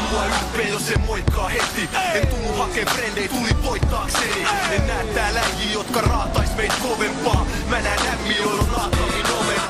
mua ylpeä, jos en moikkaa heti. En tunnu hakee frendei, tuli voittaakseni. En näe tää läjiä, jotka raatais meit kovempaa. Mä näen ämmi, joilla on naakkakin omena.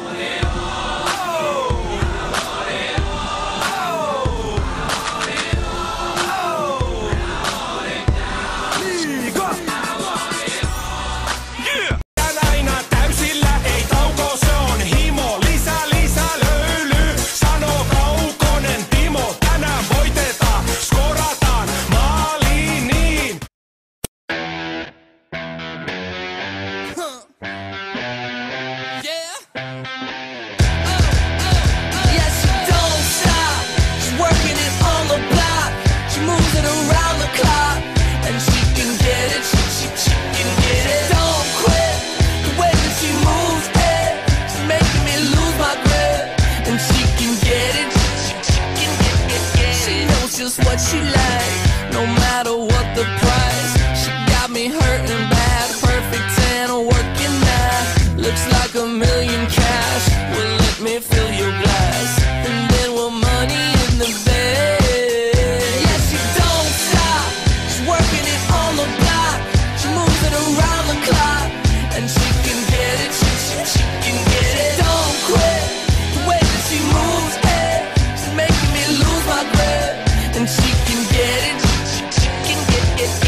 What she like, no matter what the price. She got me hurting bad, perfect 10, working now. Looks like $1 million cash. Well, let me fill your glass, and then we're money in the bed. Yeah, she don't stop, she's working it on the block. She moves it around the clock, and she can get it, she can get it. Don't quit, the way that she moves it, she's making me lose my grip. And she can get it, she can get it.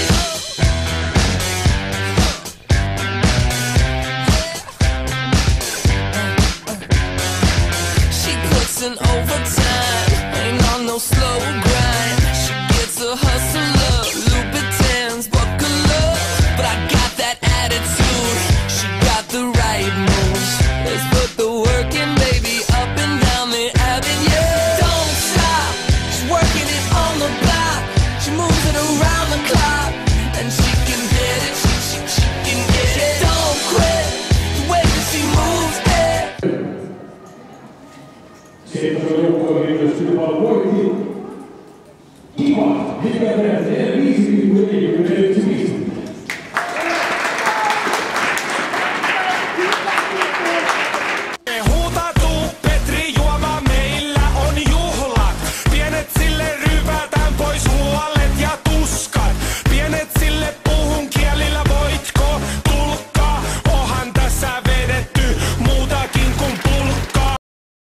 She puts in overtime, ain't on no slow grind. She gets a hustle up, Louboutins, buckle up. But I got that attitude, she got the right moves. Let's put the work in, baby, up and down the avenue. Don't stop, she's working it on the block. She moves it around the clock, and she can get it, she can get it. Don't quit, the way that she moves it. Se ei ole joukkoihin, jos sinne vaan voitiin.